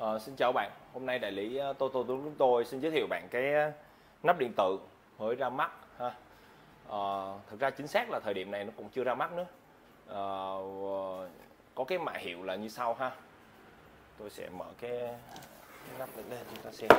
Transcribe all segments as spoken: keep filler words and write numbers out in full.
Ờ, xin chào bạn, hôm nay đại lý uh, Toto của chúng tôi xin giới thiệu bạn cái uh, nắp điện tử mới ra mắt ha. Ờ, thực ra chính xác là thời điểm này nó cũng chưa ra mắt nữa. Ờ, có cái mã hiệu là như sau ha. Tôi sẽ mở cái, cái nắp lên chúng ta xem.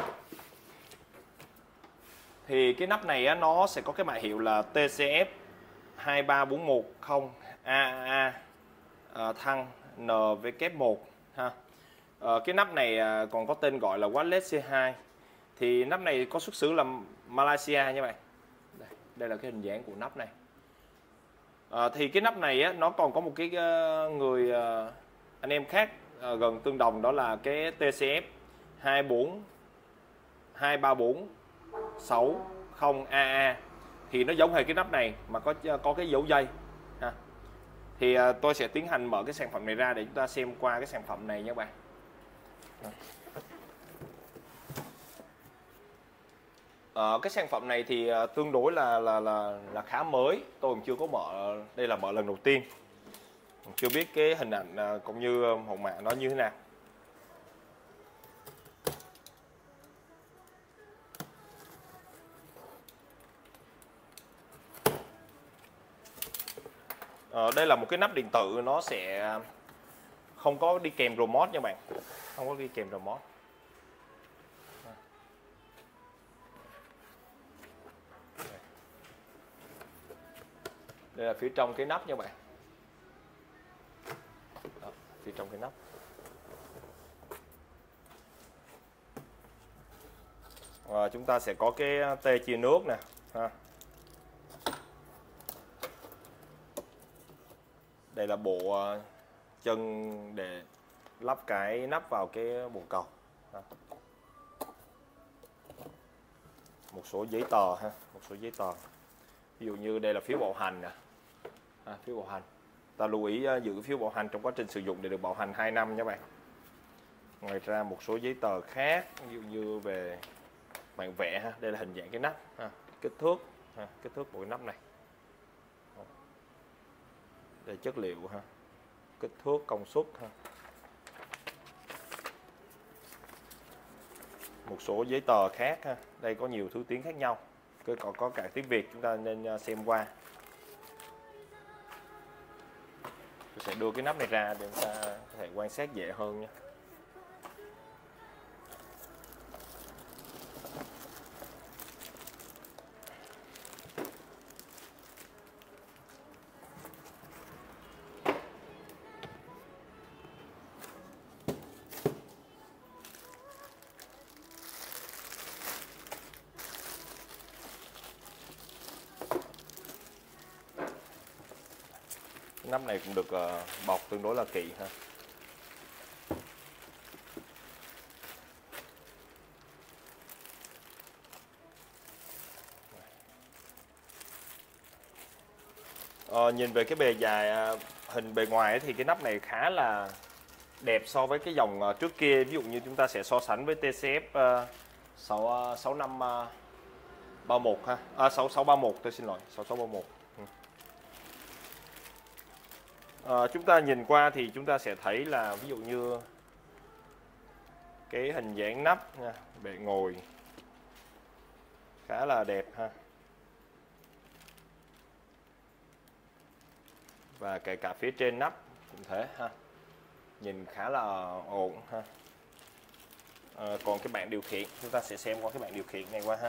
Thì cái nắp này á, nó sẽ có cái mã hiệu là T C F hai ba bốn một không A A uh, thăng N W một ha. Ờ, cái nắp này còn có tên gọi là Wireless C hai. Thì nắp này có xuất xứ là Malaysia nha bạn. Đây, đây là cái hình dáng của nắp này. À, thì cái nắp này á, nó còn có một cái uh, người uh, anh em khác uh, gần tương đồng, đó là cái T C F hai bốn hai ba bốn sáu không A A. Thì nó giống hệt cái nắp này mà có có cái dấu dây ha. Thì uh, tôi sẽ tiến hành mở cái sản phẩm này ra để chúng ta xem qua cái sản phẩm này nha bạn. Ờ, cái sản phẩm này thì tương đối là là là là khá mới, tôi cũng chưa có mở, đây là mở lần đầu tiên, chưa biết cái hình ảnh cũng như mẫu mã nó như thế nào. Ờ, đây là một cái nắp điện tử, nó sẽ không có đi kèm remote nha bạn, không có đi kèm remote. Đây là phía trong cái nắp nha bạn. Đó, phía trong cái nắp. Và chúng ta sẽ có cái tê chia nước nè ha. Đây là bộ chân để lắp cái nắp vào cái bồn cầu ha. Một số giấy tờ ha, một số giấy tờ. Ví dụ như đây là phiếu bảo hành nè. À, phiếu bảo hành. Ta lưu ý uh, giữ phiếu bảo hành trong quá trình sử dụng để được bảo hành hai năm nha bạn. Ngoài ra một số giấy tờ khác, ví dụ như về bản vẽ ha, đây là hình dạng cái nắp ha, kích thước ha, kích thước của cái nắp này. Đây chất liệu ha, kích thước, công suất ha. Một số giấy tờ khác ha, đây có nhiều thứ tiếng khác nhau. Có có cả tiếng Việt, chúng ta nên xem qua. Tôi sẽ đưa cái nắp này ra để chúng ta có thể quan sát dễ hơn nha. Nắp này cũng được uh, bọc tương đối là kỹ ha. Ờ, nhìn về cái bề dài, uh, hình bề ngoài ấy, thì cái nắp này khá là đẹp so với cái dòng uh, trước kia. Ví dụ như chúng ta sẽ so sánh với T C F uh, sáu năm ba mốt ha, à, sáu sáu ba mốt, tôi xin lỗi, sáu sáu ba mốt. Ừ. À, chúng ta nhìn qua thì chúng ta sẽ thấy là ví dụ như cái hình dáng nắp nha, bệ ngồi khá là đẹp ha, và kể cả phía trên nắp cũng thế ha, nhìn khá là ổn ha. À, còn cái bảng điều khiển, chúng ta sẽ xem qua cái bảng điều khiển này qua ha.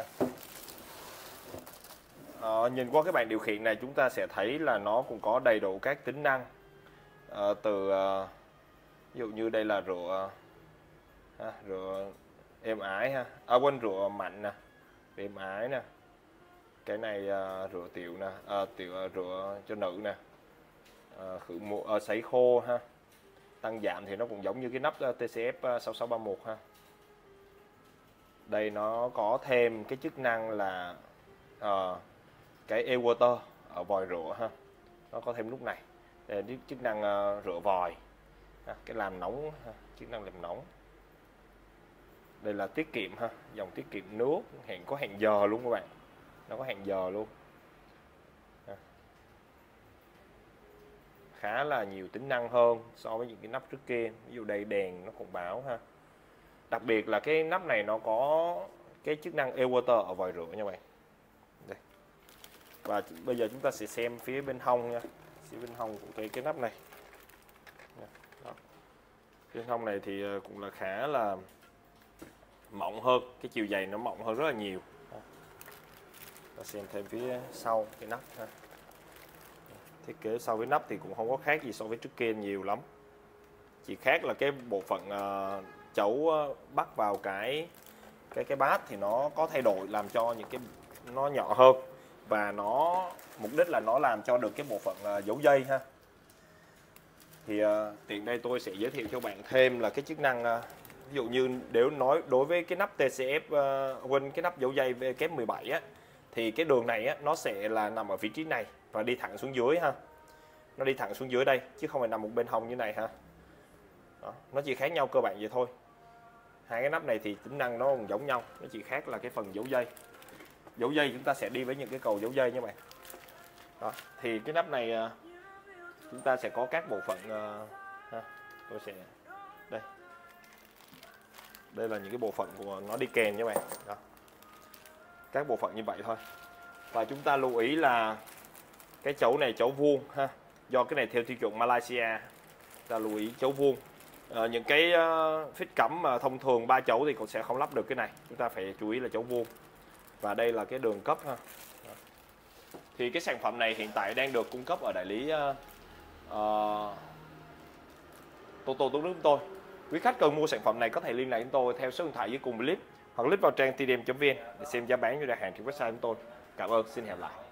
À, nhìn qua cái bảng điều khiển này chúng ta sẽ thấy là nó cũng có đầy đủ các tính năng. À, từ uh, ví dụ như đây là rửa ha, rửa êm ái ha, à quên, rửa mạnh nè, êm ái nè, cái này uh, rửa tiểu nè, à, tiểu uh, rửa cho nữ nè, uh, khử mụn, uh, sấy khô ha, tăng giảm thì nó cũng giống như cái nắp uh, T C F sáu sáu ba mốt ha. Đây nó có thêm cái chức năng là uh, cái e-water ở vòi rửa ha, nó có thêm lúc này. Đây là chức năng uh, rửa vòi ha, cái làm nóng ha, chức năng làm nóng. Đây là tiết kiệm ha, dòng tiết kiệm nước, hẹn có hẹn giờ luôn các bạn, nó có hẹn giờ luôn ha. Khá là nhiều tính năng hơn so với những cái nắp trước kia. Ví dụ đây đèn nó cũng báo ha, Đặc biệt là cái nắp này nó có cái chức năng air water ở vòi rửa nha bạn. Đây. Và bây giờ chúng ta sẽ xem phía bên hông nha, phía bên hông của cái cái nắp này. Đó. Phía bên hông này thì cũng là khá là mỏng hơn, cái chiều dày nó mỏng hơn rất là nhiều. Và xem thêm phía sau cái nắp ha. Thiết kế sau với nắp thì cũng không có khác gì so với trước kia nhiều lắm, chỉ khác là cái bộ phận uh, chấu bắt vào cái cái cái bát thì nó có thay đổi, làm cho những cái nó nhỏ hơn, và nó mục đích là nó làm cho được cái bộ phận uh, giấu dây ha. Thì uh, tiện đây tôi sẽ giới thiệu cho bạn thêm là cái chức năng uh, ví dụ như nếu nói đối với cái nắp tê xê ép uh, quên cái nắp giấu dây vê kép mười bảy á, thì cái đường này á, nó sẽ là nằm ở vị trí này và đi thẳng xuống dưới ha. Nó đi thẳng xuống dưới đây chứ không phải nằm một bên hông như này ha. Đó, nó chỉ khác nhau cơ bản vậy thôi. Hai cái nắp này thì tính năng nó cũng giống nhau, nó chỉ khác là cái phần giấu dây. Giấu dây chúng ta sẽ đi với những cái cầu giấu dây nha bạn. Đó, thì cái nắp này chúng ta sẽ có các bộ phận uh, ha. Tôi sẽ đây. Đây là những cái bộ phận của nó đi kèm nha bạn. Đó. Các bộ phận như vậy thôi. Và chúng ta lưu ý là cái chấu này chấu vuông ha, do cái này theo tiêu chuẩn Malaysia, ta lưu ý chấu vuông. À, những cái uh, phích cắm mà thông thường ba chấu thì cũng sẽ không lắp được cái này, chúng ta phải chú ý là chấu vuông. Và đây là cái đường cấp ha. Đó. Thì cái sản phẩm này hiện tại đang được cung cấp ở đại lý uh, uh, Toto Tốt Nước chúng tôi. Quý khách cần mua sản phẩm này có thể liên lạc chúng tôi theo số điện thoại dưới cùng clip, hoặc click vào trang tdm chấm vn để xem giá bán như đặt hàng trên website chúng tôi. Cảm ơn, xin hẹn lại.